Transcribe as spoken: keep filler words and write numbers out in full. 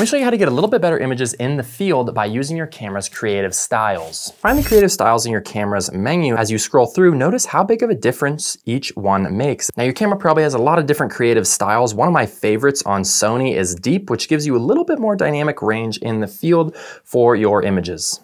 me show you how to get a little bit better images in the field by using your camera's creative styles. Find the creative styles in your camera's menu. As you scroll through, notice how big of a difference each one makes. Now your camera probably has a lot of different creative styles. One of my favorites on Sony is Deep, which gives you a little bit more dynamic range in the field for your images.